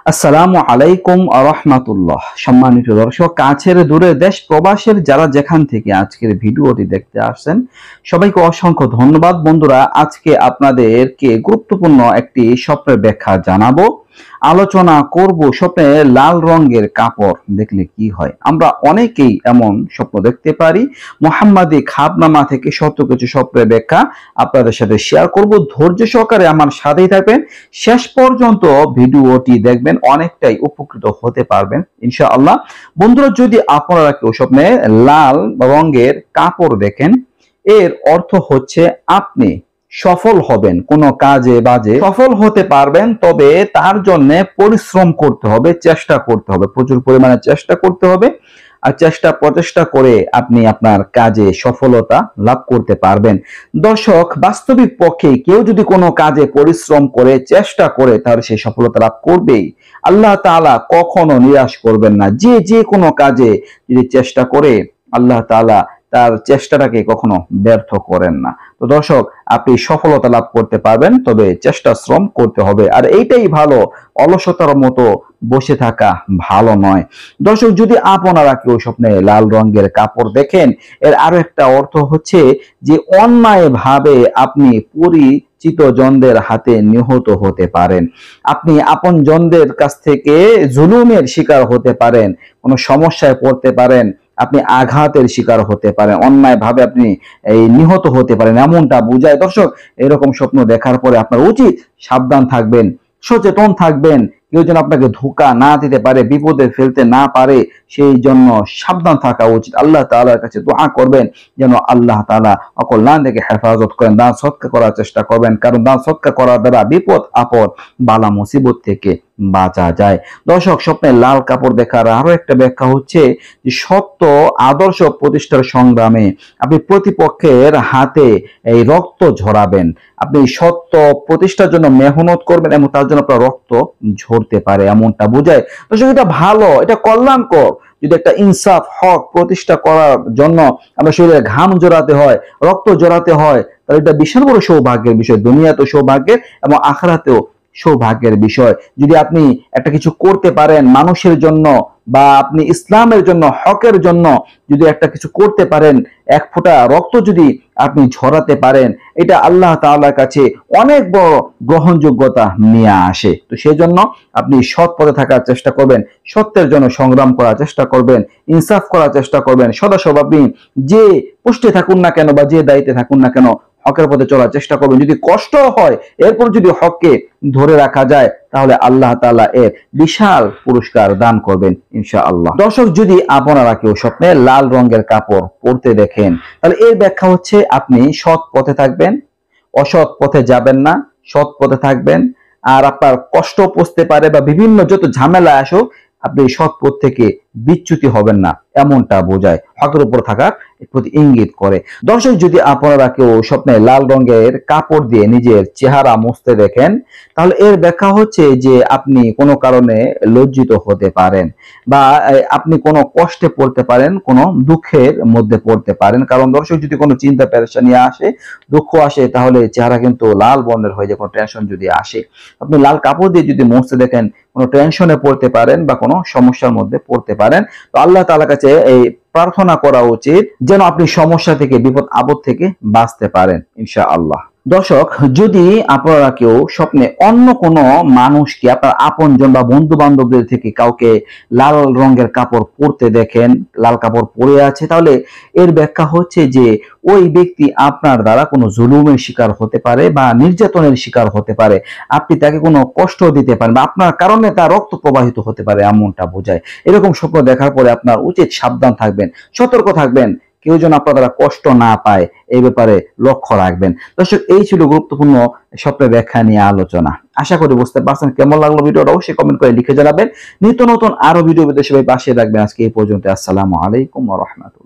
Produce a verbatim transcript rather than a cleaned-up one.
আসসালামু আলাইকুম আ রাহমাতুল্লাহ। সম্মানিত দর্শক, কাছের দূরে দেশ প্রবাসের যারা যেখান থেকে আজকের ভিডিওটি দেখতে আসছেন সবাইকে অসংখ্য ধন্যবাদ। বন্ধুরা, আজকে আপনাদেরকে গুরুত্বপূর্ণ একটি স্বপ্নের ব্যাখ্যা জানাবো, আলোচনা করব। স্বপ্নে লাল রঙের কাপড় দেখলে কি হয়। আমরা অনেকেই এমন স্বপ্ন দেখতে পারি। মুহাম্মাদি খাবনামা থেকে সত্য কিছু স্বপ্নের ব্যাখ্যা আপনাদের সাথে শেয়ার করব। ধৈর্য সহকারে আমার সাথেই থাকবেন, শেষ পর্যন্ত ভিডিওটি দেখবেন, অনেকটাই উপকৃত হতে পারবেন ইনশাআল্লাহ। বন্ধুরা, যদি আপনারা কেউ স্বপ্নে লাল রঙের কাপড় দেখেন, এর অর্থ হচ্ছে আপনি সফল হবেন, কোনো কাজে বাজে সফল হতে পারবেন। তবে তার জন্য পরিশ্রম করতে হবে, চেষ্টা করতে হবে, প্রচুর পরিমাণে চেষ্টা করতে হবে। আর চেষ্টা প্রচেষ্টা করে আপনি আপনার কাজে সফলতা লাভ করতে পারবেন। দর্শক, বাস্তবিক পক্ষে কেউ যদি কোনো কাজে পরিশ্রম করে চেষ্টা করে তাহলে সে সফলতা লাভ করবেই। আল্লাহ তাআলা কখনো নিরাশ করবেন না। যে যে কোনো কাজে যদি চেষ্টা করে আল্লাহ তাআলা তার চেষ্টাটাকে কখনো ব্যর্থ করেন না। তো দর্শক, আপনি সফলতা লাভ করতে পারবেন, তবে চেষ্টা শ্রম করতে হবে। আর এইটাই ভালো, অলসতার মতো বসে থাকা ভালো নয়। দর্শক, যদি আপনারা কেউ স্বপ্নে লাল রঙের কাপড় দেখেন, এর আরো একটা অর্থ হচ্ছে যে অন্যায় ভাবে আপনি পরিচিত জনদের হাতে নিহত হতে পারেন। আপনি আপন জনদের কাছ থেকে জুলুমের শিকার হতে পারেন, কোনো সমস্যায় পড়তে পারেন, আপনি আঘাতের শিকার হতে পারেন, অন্যায় ভাবে আপনি এই নিহত হতে পারেন, এমনটা বোঝায়। দর্শক, এরকম স্বপ্ন দেখার পরে আপনার উচিত সাবধান থাকবেন, সচেতন থাকবেন। কেউ যেন আপনাকে ধোঁকা না দিতে পারে, বিপদে ফেলতে না পারে, সেই জন্য সাবধান থাকা উচিত। আল্লাহ তাআলার কাছে দোয়া করবেন যেন আল্লাহ তাআলা অকল্যাণ থেকে হেফাজত করেন। দান সৎকার করার চেষ্টা করবেন, কারণ দান সৎকার করার দ্বারা বিপদ আপদ বালা মুসিবত থেকে বাঁচা যায়। দর্শক, স্বপ্নে লাল কাপড় দেখার আরো একটা ব্যাখ্যা হচ্ছে যে সত্য আদর্শ প্রতিষ্ঠার সংগ্রামে আপনি প্রতিপক্ষের হাতে এই রক্ত ঝরাবেন। আপনি সত্য প্রতিষ্ঠার জন্য মেহনত করবেন এবং তার জন্য আপনার রক্ত ঝরতে পারে, এমনটা বোঝায়। দর্শক, এটা ভালো, এটা কল্যাণকর। যদি একটা ইনসাফ হক প্রতিষ্ঠা করার জন্য আমরা শরীরে ঘাম জড়াতে হয়, রক্ত জড়াতে হয়, তাহলে এটা বিশাল বড় সৌভাগ্যের বিষয়। দুনিয়াতেও সৌভাগ্যের এবং আখিরাতেও সৌভাগ্যের বিষয়। যদি আপনি একটা কিছু করতে পারেন মানুষের জন্য, বা আপনি ইসলামের জন্য, হকের জন্য যদি একটা কিছু করতে পারেন, এক ফোঁটা রক্ত যদি আপনি ঝরাতে পারেন, এটা আল্লাহ তাআলার কাছে অনেক বড় গ্রহণযোগ্যতা নিয়ে আসে। তো সেই জন্য আপনি সৎ পথে থাকার চেষ্টা করবেন, সত্যের জন্য সংগ্রাম করার চেষ্টা করবেন, ইনসাফ করার চেষ্টা করবেন। সদাসব আপনি যে পোস্টে থাকুন না কেন বা যে দায়িত্বে থাকুন না কেন, হকের পথে চলার চেষ্টা করবেন। যদি কষ্ট হয়, এরপর যদি হককে ধরে রাখা যায়, তাহলে আল্লাহ তাআলা এর বিশাল পুরস্কার দান করবেন ইনশাআল্লাহ। দর্শক, যদি আপনারা কেউ স্বপ্নে লাল রঙের কাপড় পরতে দেখেন, তাহলে এর ব্যাখ্যা হচ্ছে আপনি সৎ পথে থাকবেন, অসৎ পথে যাবেন না, সৎ পথে থাকবেন। আর আপনার কষ্ট পড়তে পারে বা বিভিন্ন যত ঝামেলা আসুক, আপনি সৎ পথ থেকে বিচ্যুতি হবেন না, এমনটা বোঝায়, হকের উপর থাকার প্রতি ইঙ্গিত করে। দর্শক, যদি আপনারা কেউ স্বপ্নে লাল রঙের কাপড় দিয়ে নিজের চেহারা মুছতে দেখেন, তাহলে এর ব্যাখ্যা হচ্ছে যে আপনি কোনো কারণে লজ্জিত হতে পারেন, বা আপনি কোনো কষ্টে পড়তে পারেন, কোনো দুঃখের মধ্যে পড়তে পারেন। কারণ দর্শক, যদি কোনো চিন্তা পেরেশানি আসে, দুঃখ আসে, তাহলে চেহারা কিন্তু লাল বর্ণের হয়ে যায়। কোনো টেনশন যদি আসে, আপনি লাল কাপড় দিয়ে যদি মুছতে দেখেন, কোনো টেনশনে পড়তে পারেন বা কোনো সমস্যার মধ্যে পড়তে পারেন। তো আল্লাহ তাআলার কাছে এই প্রার্থনা করা উচিত যেন আপনি সমস্যা থেকে, বিপদ আপদ থেকে বাঁচতে পারেন ইনশাআল্লাহ। দর্শক, যদি আপনারা কেউ স্বপ্নে অন্য কোনো মানুষকে, আপনার আপনজন বা বন্ধু বান্ধবদের থেকে কাউকে লাল রঙের কাপড় পরতে দেখেন, লাল কাপড় পরে আছে, তাহলে এর ব্যাখ্যা হচ্ছে যে ওই ব্যক্তি আপনার দ্বারা কোনো জুলুমের শিকার হতে পারে বা নির্যাতনের শিকার হতে পারে। আপনি তাকে কোনো কষ্ট দিতে পারেন বা আপনার কারণে তার রক্ত প্রবাহিত হতে পারে, এমনটা বোঝায়। এরকম স্বপ্ন দেখার পরে আপনার উচিত সাবধান থাকবেন, সতর্ক থাকবেন, কেউ যেন আপনার দ্বারা কষ্ট না পায়, এই ব্যাপারে লক্ষ্য রাখবেন। দর্শক, এই ছিল গুরুত্বপূর্ণ স্বপ্নের ব্যাখ্যা নিয়ে আলোচনা। আশা করি বুঝতে পারছেন। কেমন লাগলো ভিডিওটা অবশ্যই কমেন্ট করে লিখে জানাবেন। নিত্য নতুন আরো ভিডিও পেতে সবাই পাশে রাখবেন। আজকে এই পর্যন্ত। আসসালামু আলাইকুম ওয়া রাহমাতুল্লাহ।